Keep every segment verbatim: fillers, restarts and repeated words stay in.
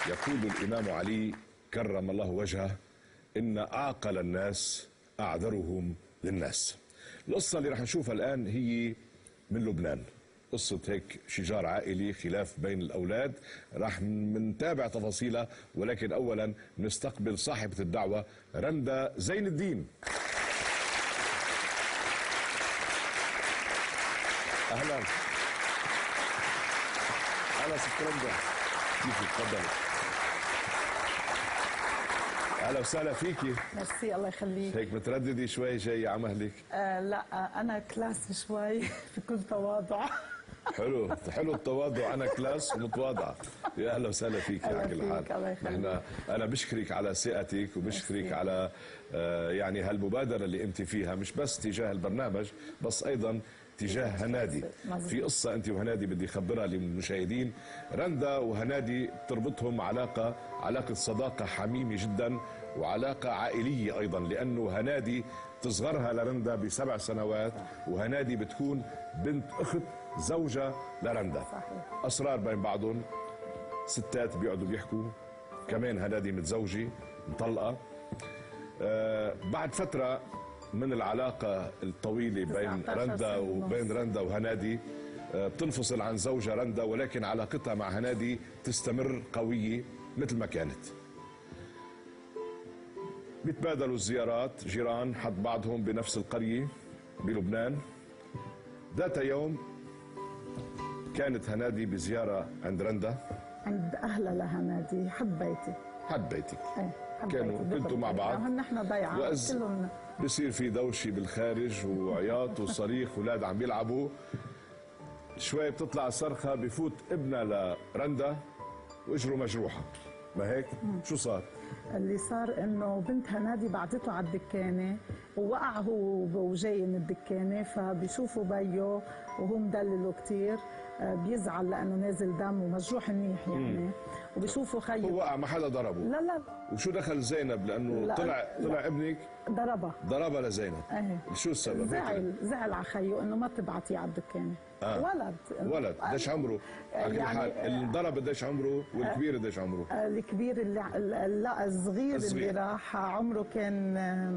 يقول الإمام علي كرم الله وجهه: إن أعقل الناس أعذرهم للناس. القصة اللي رح نشوفها الآن هي من لبنان، قصة هيك شجار عائلي، خلاف بين الأولاد، رح نتابع تفاصيلها، ولكن أولا نستقبل صاحبة الدعوة رندا زين الدين. أهلا أهلا ست رندا، كيفك؟ تفضلي. اهلا وسهلا فيكي. ميرسي، الله يخليك. هيك مترددة شوي جاية على مهلك؟ آه لا، انا كلاس شوي بكل تواضع. حلو حلو التواضع، انا كلاس ومتواضعة. يا اهلا وسهلا فيكي على كل حال. نحن انا بشكرك على ثقتك وبشكرك على آه يعني هالمبادرة اللي انت فيها، مش بس تجاه البرنامج بس ايضا تجاه هنادي. في قصة انت وهنادي بدي اخبرها للمشاهدين. رندا وهنادي تربطهم علاقة علاقة صداقة حميمة جدا، وعلاقة عائلية ايضا، لانه هنادي تصغرها لرندا بسبع سنوات، وهنادي بتكون بنت اخت زوجة لرندا. صحيح. اسرار بين بعضهم، ستات بيقعدوا بيحكوا. كمان هنادي متزوجة مطلقة. آه بعد فترة من العلاقة الطويلة بين رندا وبين رندا وهنادي بتنفصل عن زوجها رندا، ولكن علاقتها مع هنادي تستمر قوية مثل ما كانت. بيتبادلوا الزيارات، جيران حد بعضهم بنفس القرية بلبنان. ذات يوم كانت هنادي بزيارة عند رندا، عند أهلها لهنادي، حد بيتي. حد بيتك؟ ايه، كانوا كنتوا مع بعض. نحن ضيعة كلهم. بصير في دوشة بالخارج وعياط وصريخ، اولاد عم بيلعبوا. شوي بتطلع صرخة، بفوت ابنها لرندا واجره مجروحة، ما هيك؟ مم. شو صار؟ اللي صار انه بنت هنادي بعدته على الدكانة، ووقع هو وجاي من الدكانة، فبيشوفوا بيو وهو مدلله كثير، بيزعل لانه نازل دم ومجروح منيح يعني. مم. وبيشوفوا خيو هو وقع، ما حدا ضربه؟ لا لا. وشو دخل زينب؟ لانه لا طلع لا طلع ابنك ضربها ضربها لزينب. ايه. شو السبب؟ زعل زعل على خيو انه ما تبعتيه على الدكانة. آه. ولد ولد قديش عمره؟ على كل حال اللي انضرب قديش عمره؟ والكبير قديش عمره؟ الكبير اللي لا الصغير, الصغير اللي راح عمره كان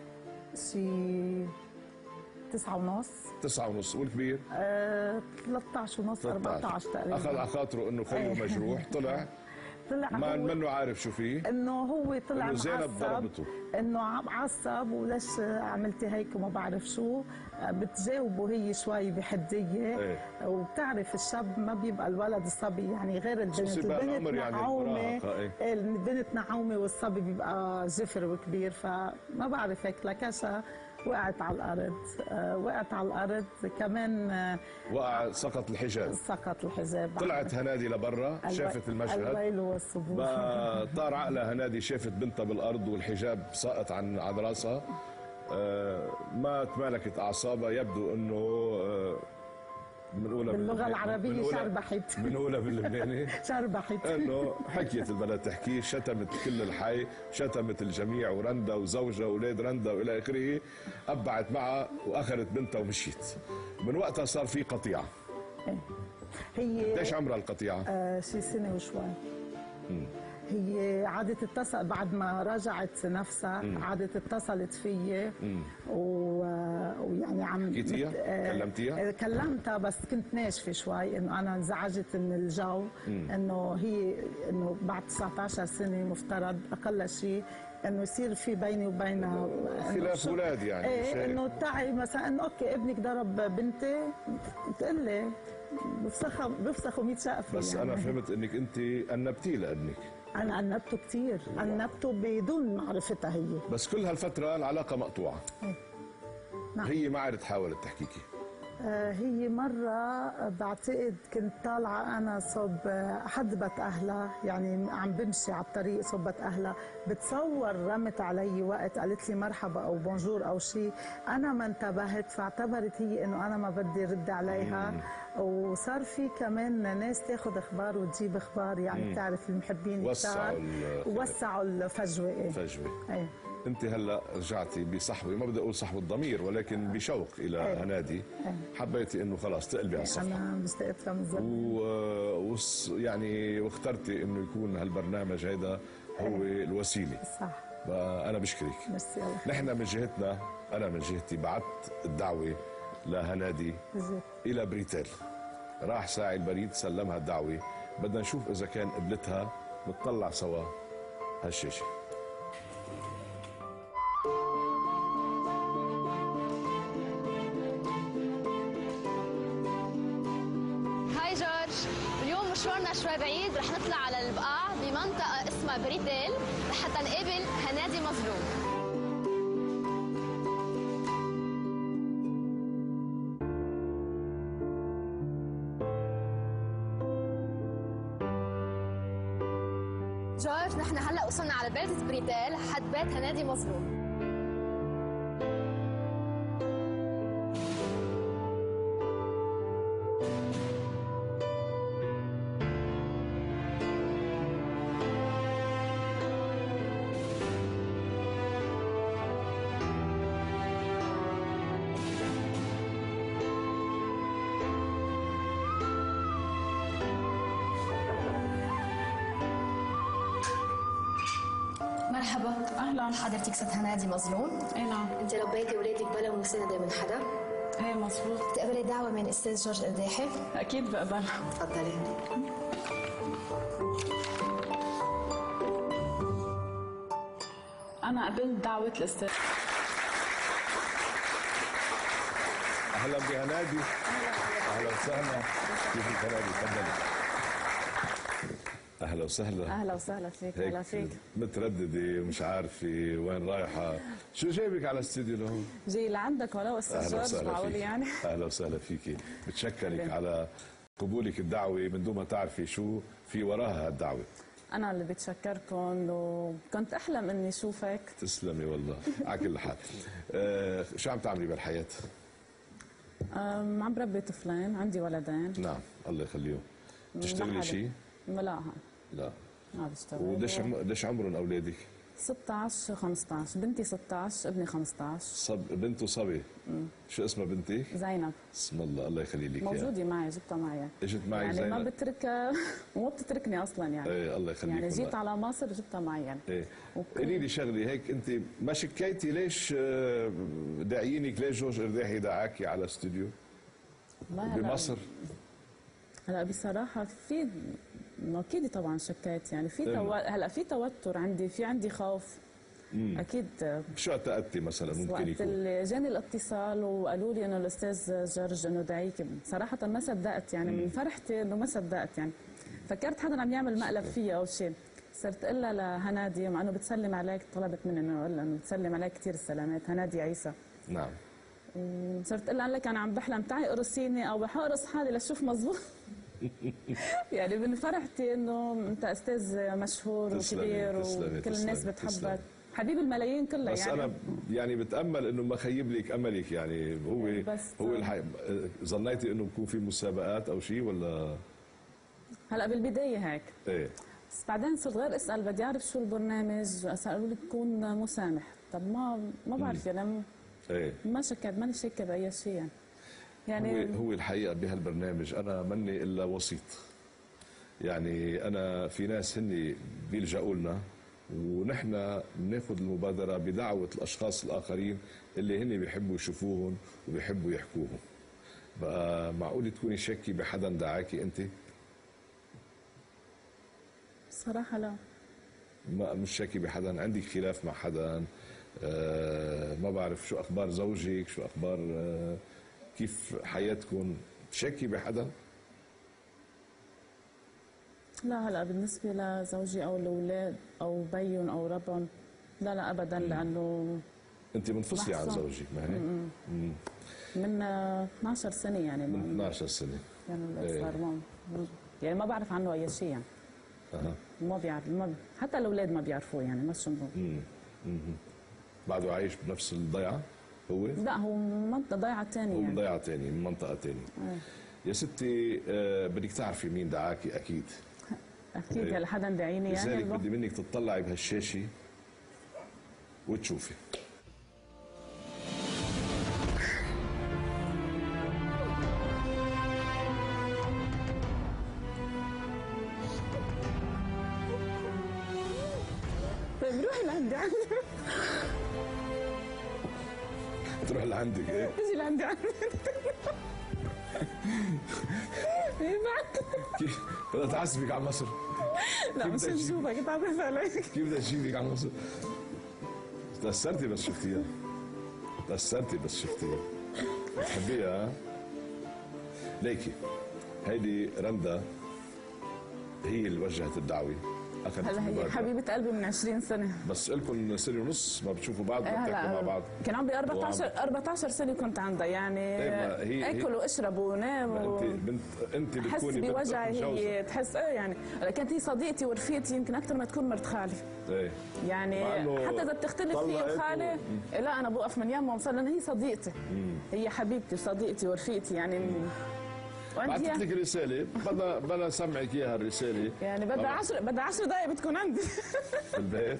شي تسعة ونص. تسعة ونص. والكبير؟ آه ثلاثة عشر ونص، أربعة عشر تقريبا. اخذ على خاطره انه خيه مجروح، طلع طلع ما منه عارف شو فيه، انه هو طلع انه زينب ضربته، انه عصب وليش عملتي هيك وما بعرف شو. بتجاوبه هي شوي بحديه. ايه. وبتعرف الشاب ما بيبقى الولد الصبي يعني غير البنت. البنت نعومه. يعني ايه. البنت نعومه والصبي بيبقى زفر وكبير، فما بعرف هيك لكشة وقعت على الارض. آه وقعت على الارض كمان. آه وقع، سقط الحجاب. سقط الحجاب. طلعت هنادي لبرا، شافت المشهد. الويل والصبور. طار عقلها هنادي، شافت بنتها بالارض والحجاب ساقط عن عن راسها. آه ما تمالكت اعصابها، يبدو انه آه بنقولها باللغه العربيه شربحت. بنقولها باللبناني شربحت. انه حكيت البلد تحكي، شتمت كل الحي، شتمت الجميع، ورندا وزوجها واولاد رندا والى اخره. ابعت معها واخذت بنتها ومشيت. من وقتها صار في قطيعه. ايه. هي قديش عمرها القطيعه؟ آه شي سنه وشوي. امم هي عادت تتصل بعد ما راجعت نفسها. مم. عادت اتصلت فيي ويعني عم حكيتيها؟ آه كلمتيها؟ كلمتها بس كنت ناشفه شوي، انه انا انزعجت من الجو. مم. انه هي انه بعد تسعة عشر سنه مفترض اقل شيء انه يصير في بيني وبينها خلاف اولاد يعني. ايه، انه تعي مثلا انه اوكي ابنك ضرب بنتي، بتقول لي بفسخها بفسخوا مية شقفه. بس يعني انا فهمت انك انت انبتيه لابنك. أنا أنبته كثير، أنبته بدون معرفتها هي. بس كل هالفترة العلاقة مقطوعة. إيه. نعم. هي ما عادت تحاولت تحكيكي؟ آه هي مرة بعتقد كنت طالعة أنا صوب حدبت أهلها، يعني عم بمشي على الطريق صوبت أهلها، بتصور رمت علي وقت قالت لي مرحبا أو بونجور أو شيء، أنا ما انتبهت، فاعتبرت هي إنه أنا ما بدي رد عليها. مم. وصار في كمان ناس تاخذ اخبار وتجيب اخبار، يعني بتعرف المحبين وسعوا وسعوا الفجوه. ايه فجوه. ايه. انت هلا رجعتي بصحوه، ما بدي اقول صحوه الضمير، ولكن بشوق الى أيه. هنادي. حبيتي انه خلاص تقلبي على الصفحه. انا اشتقت لها من زمان. و... وص... يعني واخترتي انه يكون هالبرنامج هيدا هو أيه. الوسيله. صح. فانا بشكرك. ميرسي. نحن من جهتنا، انا من جهتي بعت الدعوه لهنادي بالزبط. الى بريتيل. راح ساعي البريد سلمها الدعوه، بدنا نشوف اذا كان قبلتها. نطلع سوا هالشاشه. هاي جورج، اليوم مشوارنا شوي بعيد، رح نطلع على البقاع بمنطقة اسمها بريتيل لحتى نقابل هنادي مظلوم. جورج، نحن هلا وصلنا على بلدة بريتيل حد بيت هنادي مظلوم. مرحبا. اهلا. حضرتك ست هنادي مظلوم؟ اي نعم. انت ربيتي اولادك بلا مسانده من حدا؟ ايه مظبوط. بتقبلي دعوه من استاذ جورج قرداحي؟ اكيد بقبلها. تفضلي. انا قبلت دعوه الاستاذ. اهلا بهنادي. اهلا وسهلا. كيفك هنادي؟ تفضلي. اهلا وسهلا. اهلا وسهلا فيك. اهلا فيك. متردده مش عارفه وين رايحه، شو جايبك على الاستديو لهون؟ جاي لعندك ولو استاذ جورج معقول يعني؟ اهلا وسهلا فيكي، بتشكرك على قبولك الدعوه من دون ما تعرفي شو في وراها هالدعوه. انا اللي بتشكركم، وكنت احلم اني اشوفك. تسلمي والله على كل حال. آه شو عم تعملي بالحياه؟ عم بربي طفلين، عندي ولدين. نعم الله يخليهم. بتشتغلي شيء؟ لا لا. ما بشتغل. وديش عم... قديش عمرهم اولادك؟ ستة عشر خمسة عشر، بنتي ستة عشر ابني خمسة عشر. صب بنته صبي. شو اسمها بنتك؟ زينب. اسم الله الله يخلي لك موجوده معي، جبتها معي. اجت معي يعني زينب. ما بتركها وما بتتركني اصلا يعني. ايه الله يخليك. يعني جيت على مصر جبتها معي يعني. ايه قولي لي شغلي هيك، انت ما شكيتي ليش داعيينك، ليش جورج قرداحي دعاكي على استوديو بمصر؟ هلا بصراحه في اكيد طبعا شكيت يعني في تو... هلا في توتر عندي، في عندي خوف. مم. اكيد. شو اعتقدتي مثلا ممكن وقت يكون؟ وقت جاني الاتصال وقالوا لي انه الاستاذ جورج انه دعيك، صراحه ما صدقت يعني. مم. من فرحتي انه ما صدقت يعني. فكرت حدا عم يعمل مقلب فيا او شيء. صرت اقول لها لهنادي، مع انه بتسلم عليك، طلبت مني انه اقول لها انه بتسلم عليك كثير السلامات، هنادي عيسى. نعم. صرت اقول لها لك انا عم بحلم، تعي قرصيني او بحقرص حالي لشوف مزبوط. يعني من فرحتي انه انت استاذ مشهور وكبير وكل الناس بتحبك، حبيب الملايين كلها بس يعني. انا يعني بتامل انه ما خيب لك املك يعني. هو هو الحقيقة ظنيتي انه بكون في مسابقات او شيء ولا؟ هلا بالبدايه هيك. ايه. بس بعدين صرت غير اسال بدي اعرف شو البرنامج، قالوا لي بكون مسامح. طب ما ما بعرف يعني. ايه. ما شكيت، ماني شاكه باي شيء يعني. يعني هو هو الحقيقه بهالبرنامج انا مني الا وسيط. يعني انا في ناس هن بيلجأوا لنا ونحن بناخذ المبادره بدعوه الاشخاص الاخرين اللي هن بيحبوا يشوفوهم وبيحبوا يحكوهم. بقى معقول تكوني شاكي بحدا دعاكي انت؟ صراحه لا. ما مش شاكي بحدا؟ عندك خلاف مع حدا؟ آه ما بعرف شو اخبار زوجك، شو اخبار آه كيف حياتكم؟ شاكي بحدا؟ لا هلا بالنسبه لزوجي او الاولاد او بيهم او ربهم لا لا ابدا. مم. لانه انت منفصله عن زوجك ما هيك؟ من اثنعش سنه يعني. من اثنعش سنه يعني صار ايه. يعني ما بعرف عنه اي شيء يعني. اها. ما بيعرف، ما حتى الاولاد ما بيعرفوه يعني. ما شو امم بعده عايش بنفس الضيعه هو؟ لا هو منطقه ضيعه ثانيه هو يعني. ضيعه ثانيه من منطقه ثانيه. اه. يا ستي آه بدك تعرفي مين دعاكي اكيد. اكيد هلا حدا دعيني يعني. لذلك بدي منك تطلعي بهالشاشه وتشوفي. طيب روحي لعندي عندي تروح لعندك ايه؟ تجي لعندي عندي كيف بدها تعذبك على مصر؟ لا مش نشوفك تعرف عليك. كيف بدها تجيبك على مصر؟ تأثرتي بس شفتيها. تأثرتي بس شفتيها. بتحبيها ها؟ ليكي هيدي رندا هي اللي وجهت الدعوة. هلا هي حبيبة قلبي من عشرين سنة. بس لكم سنة ونص ما بتشوفوا بعض ما بتحكوا مع بعض. كان عمري أربعطعش أربعطعش سنة كنت عندها يعني هي اكل واشرب ونام و... انت بنت انت بتكوني بنت بوجعي هي تحس ايه يعني كانت هي صديقتي ورفيقتي يمكن أكثر ما تكون مرت خالي. ايه يعني حتى إذا بتختلف هي وخالي و... لا أنا بوقف من يمها ومصر لأن هي صديقتي. مم. هي حبيبتي وصديقتي ورفيقتي يعني. مم. بعثت لك رسالة بدنا بدنا سمعك اياها الرسالة يعني بدها عشر بدها عشر دقايق بتكون عندي في البيت.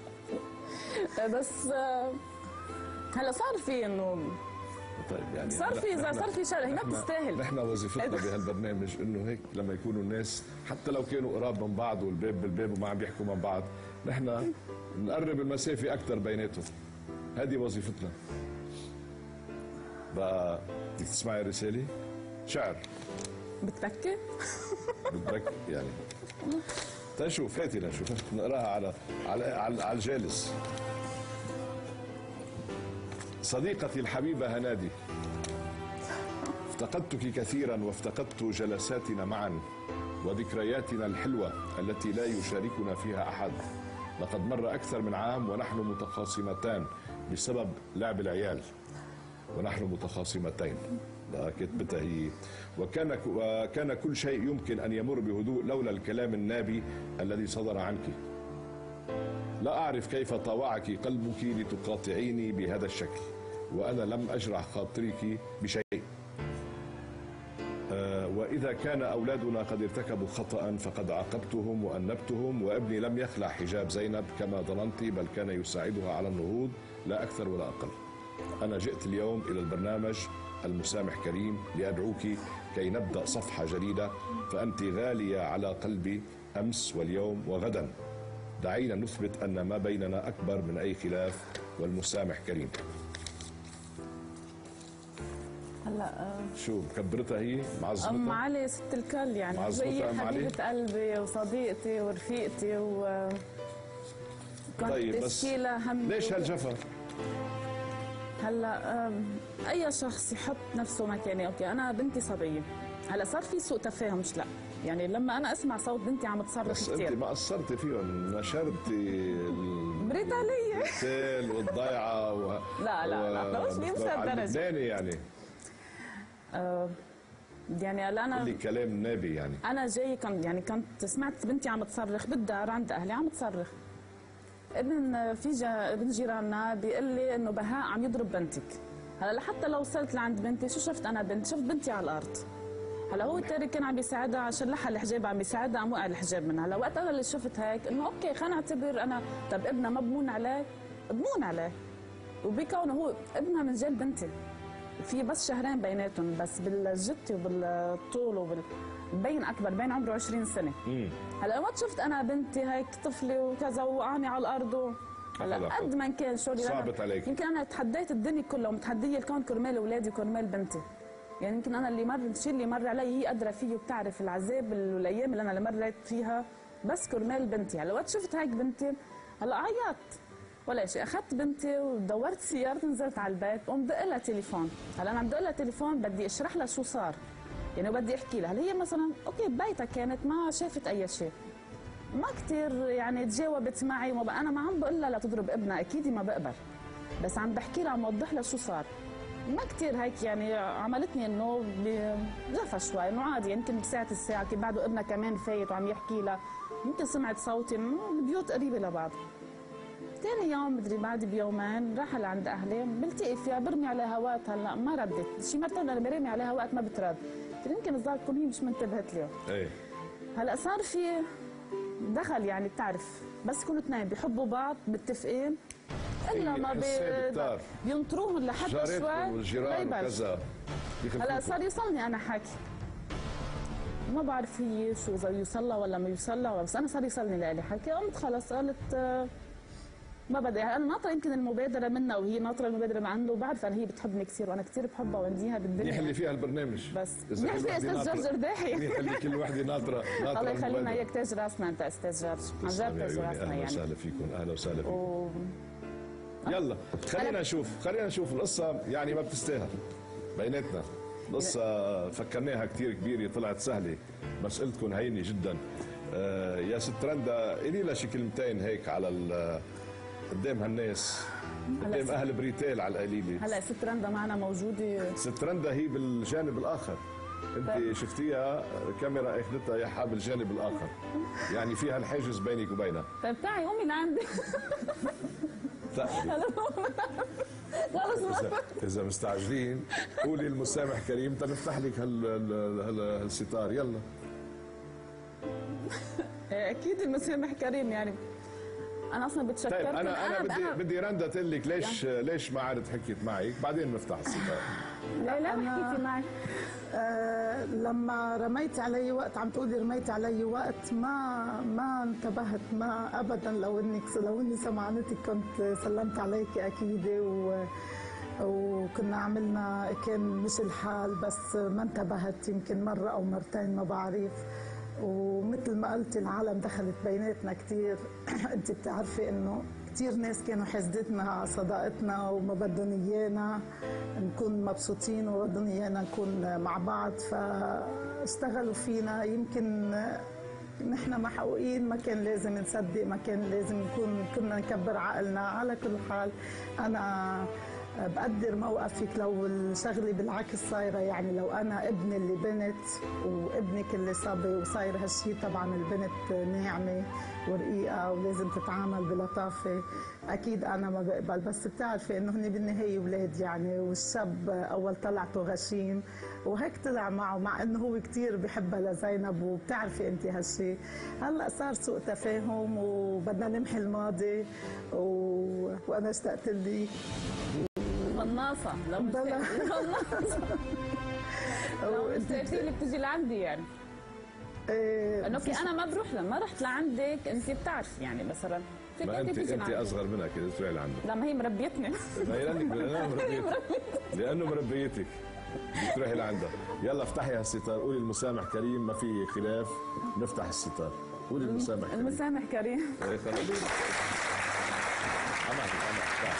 بس هلا صار في انه طيب يعني صار في اذا صار في شغله هي ما بتستاهل. نحن وظيفتنا بهالبرنامج انه هيك لما يكونوا الناس حتى لو كانوا قراب من بعض والباب بالباب وما عم بيحكوا مع بعض نحن نقرب المسافة أكثر بيناتهم. هذه وظيفتنا. بقى بدك تسمعي الرسالة؟ شعر بتبكي؟ بتبكي يعني. تنشوف هاتي لنشوف نقراها على على على, على الجالس. صديقتي الحبيبة هنادي، افتقدتك كثيرا وافتقدت جلساتنا معا وذكرياتنا الحلوة التي لا يشاركنا فيها أحد. لقد مر أكثر من عام ونحن متخاصمتان بسبب لعب العيال ونحن متخاصمتين. كتبتها هي. وكان وكان كل شيء يمكن أن يمر بهدوء لولا الكلام النابي الذي صدر عنك. لا أعرف كيف طاوعك قلبك لتقاطعيني بهذا الشكل وأنا لم أجرح خاطرك بشيء. آه وإذا كان أولادنا قد ارتكبوا خطأ فقد عاقبتهم وأنبتهم وابني لم يخلع حجاب زينب كما ظننت بل كان يساعدها على النهوض لا أكثر ولا أقل. أنا جئت اليوم إلى البرنامج المسامح كريم لأدعوك كي نبدأ صفحة جديدة فأنت غالية على قلبي أمس واليوم وغدا. دعينا نثبت أن ما بيننا أكبر من أي خلاف والمسامح كريم. هلا شو كبرتها هي معزمتها؟ أم علي ست الكل يعني هي حبيبة قلبي وصديقتي ورفيقتي و كنت طيب تشكيلها هم. ليش هالجفا؟ هلا اي شخص يحط نفسه مكاني. اوكي انا بنتي صبيه. هلا صار في سوء تفاهم مش لا يعني لما انا اسمع صوت بنتي عم تصرخ كثير. بس انت ما قصرتي فيهم نشرتي بريطانيه التيل والضيعه و... لا لا لا مش بنفس الدرجه يعني آه يعني هلا انا اللي كلام نابي يعني انا جاي كان يعني كنت سمعت بنتي عم تصرخ بالدار عند اهلي عم تصرخ. ابن في جا ابن جيراننا بيقول لي انه بهاء عم يضرب بنتك. هلا لحتى لو وصلت لعند بنتي شو شفت انا بنت شفت بنتي على الارض. هلا هو تارك كان عم بيساعدها عشان لحق الحجاب عم بيساعدها عم وقع الحجاب منها. هلا وقت انا اللي شفت هيك انه اوكي خلينا نعتبر انا طب ابنها ما بمون عليه بمون عليه وبكونه هو ابنها من جيل بنتي في بس شهرين بيناتهم بس بالجتي وبالطول وبال بين اكبر بين عمره عشرين سنه. مم. هلا وقت شفت انا بنتي هيك طفله وكذا وقعاني على الارض هلا قد ما كان شغلي صعبت عليك. يمكن انا تحديت الدنيا كلها ومتحديه الكون كرمال اولادي وكرمال بنتي. يعني يمكن انا اللي مر الشيء اللي مر علي هي قادره فيه وبتعرف العذاب والايام اللي انا اللي مريت فيها بس كرمال بنتي. هلا وقت شفت هيك بنتي هلا عيطت ولا شيء. اخذت بنتي ودورت سيارتي نزلت على البيت وقمت بدق لها تليفون. هلا انا عم بدق لها تليفون بدي اشرح لها شو صار يعني بدي احكي لها. هلا هي مثلا اوكي ببيتها كانت ما شافت اي شيء ما كثير يعني تجاوبت معي وما انا ما عم بقول لها لا تضرب ابنها اكيد ما بقبل بس عم بحكي لها عم اوضح لها شو صار. ما كثير هيك يعني عملتني انه بجفا شوي انه عادي يمكن بساعة الساعه كي بعده ابنها كمان فايت وعم يحكي لها يمكن سمعت صوتي البيوت قريبه لبعض. ثاني يوم مدري بعد بيومين راح لعند اهلي بلتقي فيها برمي عليها وقت. هلا ما ردت شي مرتين انا برمي عليها وقت ما بترد يمكن الظاهر تكون هي مش منتبهت له. ايه هلا صار في دخل يعني بتعرف بس يكونوا اثنين بيحبوا بعض متفقين الا ما بي... بينطروهم لحتى شوي والجيران وكذا. هلا صار يوصلني انا حكي ما بعرف هي شو اذا يوصلها ولا ما يوصلها، بس انا صار يوصلني لإلي حكي. قمت خلص قالت ما بدي، انا ناطره يمكن المبادره منها وهي ناطره المبادره من عنده، وبعرف انا هي بتحبني كثير وانا كثير بحبها وعنديها بالدنيا. منيح اللي فيها البرنامج، بس منيح فيها استاذ جورج رداحي. منيح اللي كل وحده ناطره ناطره. الله يخلينا هيك تاج راسنا انت استاذ جورج، عن جد تاج راسنا يعني. اهلا وسهلا فيكم، اهلا وسهلا فيكم. و... يلا خلينا نشوف خلينا نشوف القصه، يعني ما بتستاهل بيناتنا. القصه فكرناها كثير كبيره، طلعت سهله، مسألتكم هينه جدا. آه يا ست رندا قولي لها شي كلمتين هيك على قدام هالناس، قدام اهل بريتيل على القليله. هلا ست رندا معنا موجوده. ست رندا هي بالجانب الاخر، انت طيب. شفتيها كاميرا اخذتها يا حاب الجانب الاخر، يعني فيها الحاجز بينك وبينها. طيب تعي قومي لعندي. خلص اذا مستعجلين قولي المسامح كريم تنفتح لك هال هالستار. يلا اكيد المسامح كريم يعني. انا اصلا بتشكرت. طيب انا انا بدي أنا بدي رندا تقول لك ليش يعني. ليش ما عادت حكيت معك، بعدين نفتح الستار. لا لا ما حكيتي معي. آه لما رميت علي وقت، عم تقولي رميت علي وقت، ما ما انتبهت، ما ابدا. لو انك لو اني سمعنتك كنت سلمت عليك اكيد، و وكنا عملنا كان مش الحال، بس ما انتبهت يمكن مره او مرتين ما بعرف. ومثل ما قلتي العالم دخلت بيناتنا كثير. انت بتعرفي انه كثير ناس كانوا حاسدتنا على صداقتنا وما بدهم ايانا نكون مبسوطين وبدهم ايانا نكون مع بعض، فاشتغلوا فينا. يمكن نحن محقوقين، ما كان لازم نصدق، ما كان لازم نكون كنا نكبر عقلنا. على كل حال انا بقدر موقفك لو الشغله بالعكس صايره، يعني لو انا ابني اللي بنت وابنك اللي صبي وصاير هالشيء، طبعا البنت ناعمه ورقيقه ولازم تتعامل بلطافه، اكيد انا ما بقبل. بس بتعرفي انه هن بالنهايه اولاد يعني، والشاب اول طلعته غشيم وهيك طلع معه، مع انه هو كثير بحبها لزينب، وبتعرفي انت هالشيء. هلا صار سوء تفاهم وبدنا نمحي الماضي، و... وانا اشتقت لك قناصة. لو مشتاقة قناصة. لو مشتاقة لك تجي لعندي يعني. إيه انه في انا ما بروح لما رحت لعندك انت بتعرفي يعني مثلا فيك انت تيجي انت اصغر منها كده تروحي لعندك. لا ما هي مربيتني. ما هي لانك لانه مربيتك لانه مربيتك بتروحي لعندها. يلا افتحي هالستار، قولي المسامح كريم، ما في خلاف، نفتح الستار. قولي المسامح كريم. المسامح كريم. ايه خلاص. امان امان.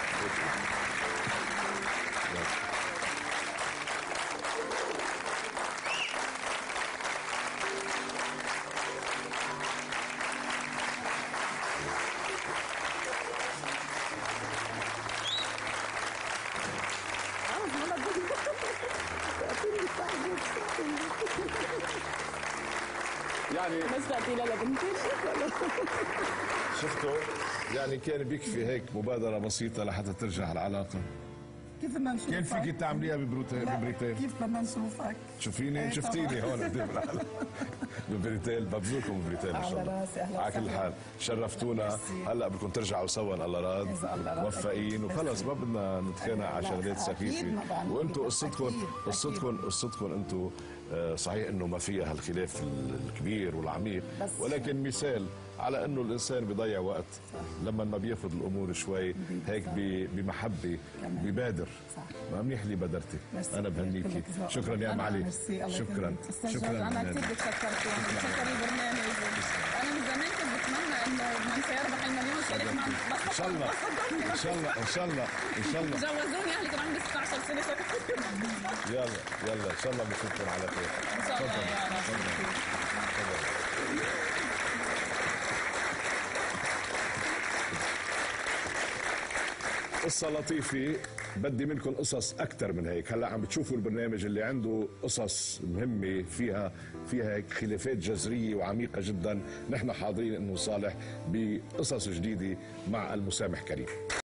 يعني بس تأتي لا بنتي. شفتوا يعني كان بيكفي هيك مبادرة بسيطة لحتى ترجع العلاقة. كيف بدنا نشوفك؟ كان فيك تعمليها ببريتيل. كيف بدنا نشوفك؟ شوفيني شفتيني هون قدام العالم ببريتيل. ببزوكم ببريتيل ان شاء الله. على كل حال شرفتونا. هلا بدكم ترجعوا سوا الله راد موفقين وخلص، ما بدنا نتخانق على شغلات سخيفه. وانتم قصتكم قصتكم قصتكم انتم صحيح انه ما فيها هالخلاف الكبير والعميق، ولكن مثال على انه الانسان بيضيع وقت لما ما بياخذ الامور شوي هيك بمحبه ببادر. ما منيح اللي بادرتي، انا بهنيكي. شكرا يا ام علي. شكرا شكرا. انا كثير بتشكركم، بتشكر البرنامج. انا من زمان كنت بتمنى انه من سيربح المليون شارك معنا. ان شاء الله ان شاء الله ان شاء الله ان شاء الله. جوزوني اهلي كان عندي ستة عشر سنه. يلا يلا ان شاء الله بنشوفكم على خير. ان شاء الله يا رب. قصة لطيفة، بدي منكم قصص أكثر من هيك. هلا عم بتشوفوا البرنامج اللي عنده قصص مهمة فيها فيها هيك خلافات جذرية وعميقة جدا. نحن حاضرين إنه صالح بقصص جديدة مع المسامح كريم.